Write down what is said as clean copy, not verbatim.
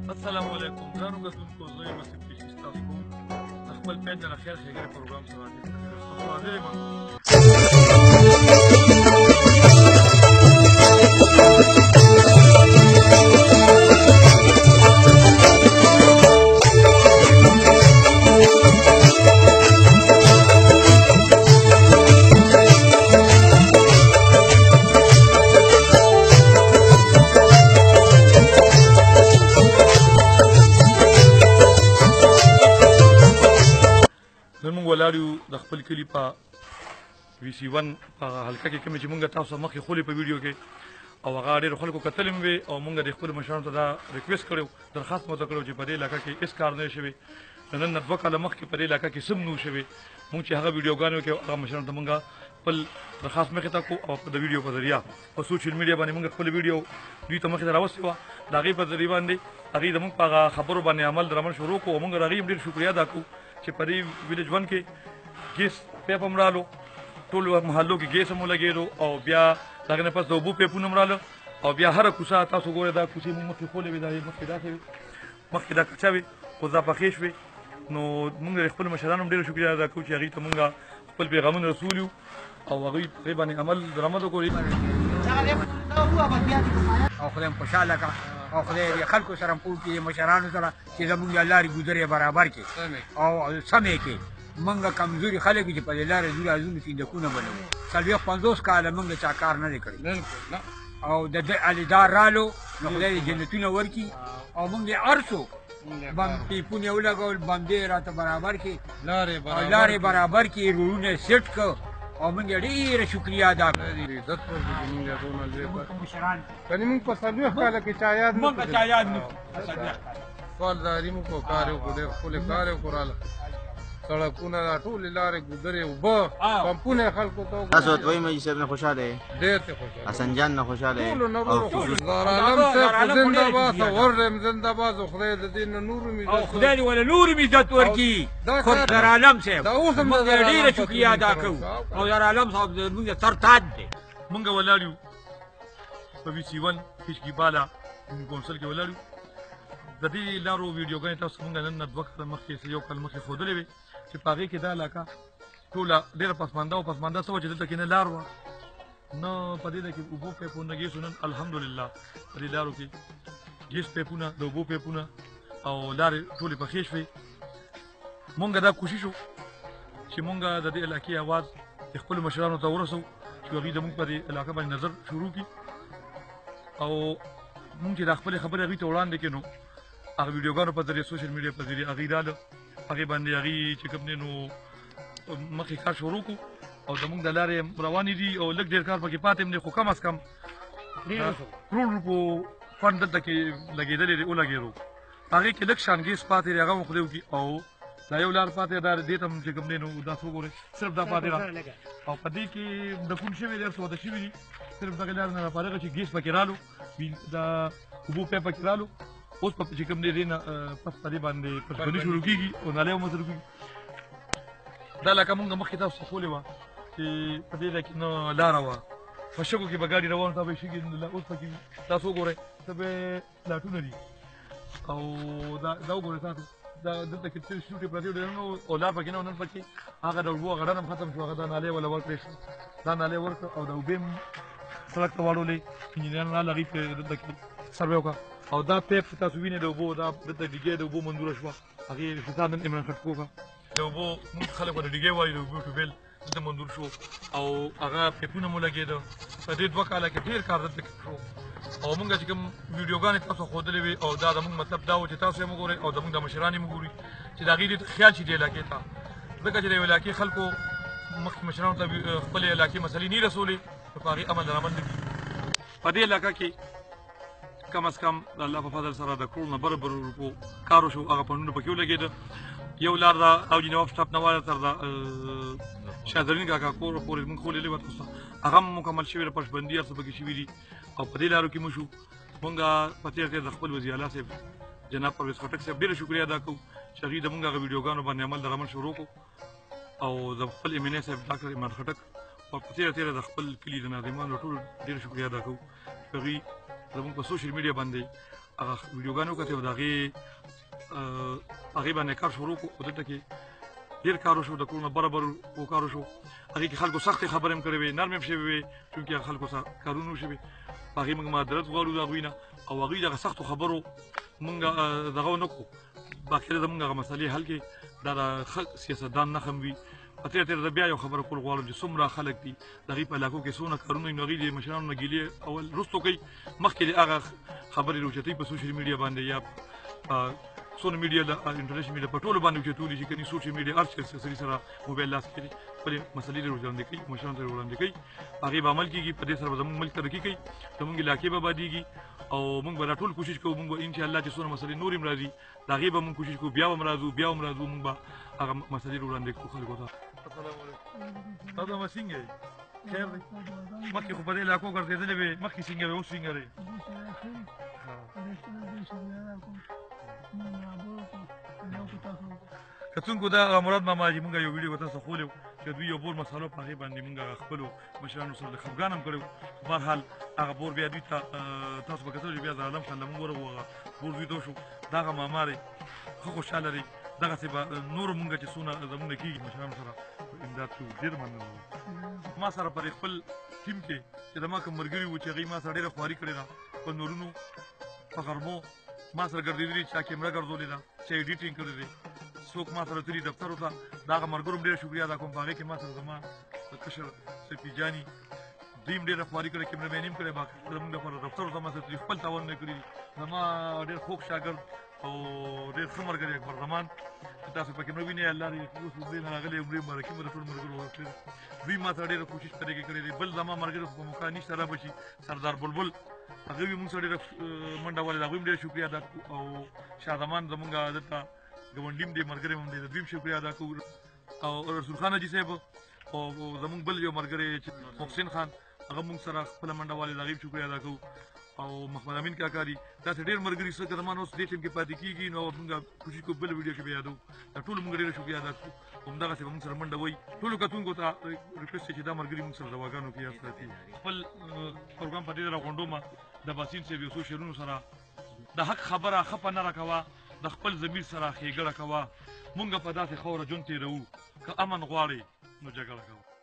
السلام علیکم ګرانو کتونکو زه یم مسیب پیشي ستاسو د خپل پیج نه خیر ښېګڼې پروګرام سره حاضر یم نن موږ ولاړ یو د خپل کلي په VC1 په حلقه کې کومې چې موږ تاسو مخکې خولې په ویډیو کې او هغه ډېرو خلکو کتلې مې وې او موږ د خپلو مشرانو ته دا ریکویسټ کړی درخواست مو ته کړی چې په دې علاقه کې هېڅ کار نه شوی نن نه 2 کاله مخکې په دې علاقه کې څه نه شوی موږ چې هغه ویډیوګانې وکړو هغه مشرانو ته موږ خپل درخواست مخې ته کړو او د ویډیو په ذریعه په سوشل میډیا باندې موږ خپل ویډیو دوی ته مخې ته راوستې وه د هغې په ذریعه باندې هغې زموږ په هغه خبرو باندې عمل درعمل شروع کړو او موږ د هغې هم ډېر شکریه ادا کړو چې په دې ویلیج 1 کې ګیس پیپ هم رالو ټول محلو کې ګیس هم ولګېدو او بیا د هغې نه پس د اوبو پیپونه هم راله او بیا هره کوڅه تاسو ګورئ دا کوڅې مونږ مخکې خولې وې دا مخکې داسې وې مخکې دا کچه وې خو دا پخې شوې نو مونږ د خپلو مشرانو هم ډېره شکریه ادا کوو چې هغوی ته مونږ خپل پیغامونه رسول یو او هغوی په هغې باندې عمل درآمد وکړو او خدای هم خوشحاله کړه او خدای د خلکو سره هم پوه کړي مشرانو سره چې زموږ د لارې ګودرې برابر کړي او سمې کړي موږ کمزوري خلک چې په دې لارې ځو راځو سیندکونه بنوو 40-50 کاله موږ چا کار نه دی کړی او د الیدار رالو نو خدای دې جنتونه ورکړي او موږ د هر څوک پیپونه ولګول بندې راته برابر کړي لارې برابر کړي روډونه سیټ کړه او موږ ډېره شکریه ادا کړو کني موږ په 40 کاله کې چا یاد موږ چا یاد نه فالداري موږ کو کار یو ډېر خپل کار یو کوراله سړکونه ټولې لارې ګودرې اوبه پمپونه خلکو ته تاسو دوی مې صاحب نه خوشاله یې ډېر ته خوشاله حسن جان نه خوشاله یې او زارالم صاحب زنده باد ورم زنده باد خدای د دې نور می او خدای دې ولا نور می عزت ورکړي خو زارالم صاحب موږ ډېره شکریه ادا کوو او زارالم صاحب زموږ تر تاج دی مونږ ولاړ یو په VC1 پیشکي بالا کونسل کې ولاړ یو د دې لارو ویډیوګانې تاسو مونږ نن 2 کاله مخکې یو کال مخکې ښودلې وې چې په هغې کې دا علاقه ټوله ډېره پسمانده او پسمانده څه وه چې دلته کې نه لار وه نه په دې کې اوبو پیپونه ګیسو نن الحمدلله په دې لارو کې ګیس پیپونه د اوبو پیپونه او لارې ټولې پخې شوې مونږ دا کوشش وکړو چې مونږ د دې علاقې اواز د خپلو مشرانو ته ورسوو چې هغوی زموږ په دې علاقه باندې نظر شروع کړي او مونږ چې دا خپلې خبرې هغوی ته وړاندې کړو نو هغه ویډیوګانو په ذریعه سوشل میډیا په ذریعه هغوی راله هغې باندې هغوی چې کوم دی نو مخکې کار شروع کړو او زموږ د لارې روانې دي او لږ ډېر کار پکې پاتې هم دی خو کم از کم کروڑ روپو فنډ دلته کې لګېدلی دی ولګېدو هغې کې لږ شان ګیس پاتې دی هغه هم خدای وکړي او دا یو لار پاتې دا دې ته هم چې کوم دی نو دا څه وګورئ صرف دا پاتې ده او په دې کې ډکون شوي دی هر څه واده شوي دي صرف دغې لارې نه راپارېږه چې ګیس پکې رالو دا اوبو پیپ پکې رالو اوس په چې کوم دی دې نه پس په دې باندې پسبني شروع کېږي او نالۍ هم شروع کېږي دا علاقه مونږ مخکې تاسو ته ښولې وه چې په دې کې نه لاره وه په شګو کې به ګاډي روان تا به یې شګې اوس پکې تاسو وګورئ څه به لاټونه دي او دا وګورئ تاسو دا دلته کې څه شوټې پرتې وې او لار پکې نه و نن پکې هغه د اوبو هغه ډنډ هم ختم شو هغه دا نالۍ وله ورکړې شو دا نالۍ ورکړه او د اوبې هم سړک ته واړولې انجینران راغله هغې پرې دلته کې سروې وکړه او دا پیپ چې تاسو وینئ د اوبو دا دلته ډیګۍ د اوبو منظوره شوه هغې فساد نن عمران خټکو وکړه د اوبو موږ خلک ورته ډیګۍ وایي د اوبو ټوبیل دلته منظور شو او هغه پیپونه مو لګېده په دې 2 کاله کې ډېر کار دلته شو او موږ چې کوم ویډیوګانې تاسو ښودلې وې او دا زموږ مطلب دا و چې تاسو یې وګورئ او زموږ د مشران یې وګورئ چې د هغې دې ته خیال شي دې علاقې ته ځکه چې د یو علاقې خلکو مخکې مشرانو ته خپلې علاقې مسلې نه رسولې نو په هغې عمل درعمل نه کړي په دې علاقه کې کم از کم د الله په فضل سره د کروڑ نه بره روپو کار وشو هغه فنډونه پکې ولګېده یو لار د اوجي نواب سټاپ نه واله تر د شاهزرین کاکا کور پورې موږ ښولېدلې وه تاسو ته هغه هم مکمل شوې ده پشبندي هر څه پکې شوي دي او په دې لارو کې مو شو مونږ په تېر د خپل وزیر اعلی صاحب جناب پرویز خټک صاحب ډېره شکریه ادا کوو چې هغوی د مونږ هغه ویډیوګانو باندې عمل درعمل شروع کړو او د خپل MNA صاحب ډاکټر ایمان خټک او په تېره د خپل کلي د ناظمانو ټولو ډېره شکریه ادا کوو چې هغوی زموږ په سوشل میډیا باندې هغه ویډیوګانې وکتې او د هغې باندې کار شروع کړو او دلته کې ډېر کار وشو د کورونه برابر کار وشو هغې کې خلکو سختې خبرې هم کړې وې نرمې هم شوې وې چونکې خلکو سره کارونه وشوې په هغې موږ معذرت غواړو د هغوی نه او هغوی دغه سختو خبرو موږ دغه ونه کړو باقي زموږ هغه مسلې حل کې دا د ښه سیاستدان نښه هم وي په تېره تېره زه بیا یو خبره کول غواړم چې څومره خلک دي د هغې په علاقو کې څونه کارونه وي نو هغوی د مشرانو نه ګیلې اول وروستو کوي مخکې د هغه خبرې راوچتوي په سوشل میډیا باندې یا څونه میډیا د انټرنیشنل میډیا په ټولو باندې اوچتولی چې کني سوشل میډیا هر چېرته سړي سره موبایل لاس کې خپلې مسلې لري وړاندې کوي مشرانو ته وړاندې کوي هغې به عمل کېږي په دې سره به زموږ ملک ترقي کوي زموږ علاقې به آبادېږي او موږ به دا ټول کوشش کوو موږ به انشاءالله چې څونه مسلې نورې هم راځي د هغې به موږ کوشش کوو بیا هم راځو موږ به هغه مسلې وړاندې کوو خلکو ته السلام علیکم تاسو ما څنګه یې خیر دی مخکې خو په دې علاقو ګرځېدلې وې مخکې څنګه وې اوس څنګه دی کتونکو دا مراد ماما چې موږ یو ویډیو تاسو خولو چې دوی یو بور مسالو په هغې باندې موږ خپلو مشرانو سره د خفګان هم کړی و بهرحال هغه بور بیا دوی ته تاسو به کتل چې بیا د عالم خان له موږ ورغلو هغه بور دوی ته وشو دا هغه ماما دی ښه خوشحاله دی دغسې به نورو مونږ چې څونه زمونږ نه کېږي مشرانو سره امداد کوو ډېر مننه ما سره پر خپل ټیم کې چې زما کوم ملګري وو چې هغوی ما سره ډېره خواري کړې ده په نورونو په غرمو ما سره ګرځېدلي چا کیمره ګرځولې ده چا ایډیټینګ کړی دی څوک ما سره تللي دفترو ته د هغه ملګرو هم ډېره شکریه ادا کوم په هغې کې ما سره زما کشر سپي جاني دوی هم ډېره خواري کړې کیمرامیني هم کړی باقي زموږ لپاره دفترو ته ما سره تللي خپل تاوانونه یې کړي دي زما ډېر خوږ شاګرد او ډېر ښه ملګری اکبر زمان تاسو پکې مې وینئ الله دې اوس دوی نه راغلی عمرې مبارکي مو د ټولو ملګرو ورکړې دوی ما سره ډېره کوشش په دې کې کړې دی بل زما ملګري خو په موقع نشته را به شي سردار بلبل هغه وي مونږ سره ډېره منډه والې د هغوی هم ډېره شکریه ادا کړو او شاه زمان زمونږ دلته ګاونډي هم دی ملګری هم دی د دوی هم شکریه ادا کوو او رسول خان حاجي صاحب او زمونږ بل یو ملګری چې محسن خان هغه مونږ سره خپله منډه والې د هغې هم شکریه ادا کوو او محمد امین کاکا دي داسې ډېر ملګري څه که زمان اوس دې ټیم کې پاتې کېږي نو مونږ کوشش کوو بله ویډیو کې به یادوو دا ټولو مونږ ډېره شکریه ادا کړو همدغسې به مونږ سره منډه وایي ټولو کتونکو ته ریکویسټ دی چې دا ملګري مونږ سره دواګانو کې یاد ساتي خپل پروګرام په دې راغونډومه د باسین صاحب یو څو شعرونو سره د حق خبره خپه نه راکوه د خپل ضمیر سره ښېګړه کوه مونږ په داسې خاوره ژوند تېروو که امن غواړې نو جګړه کوه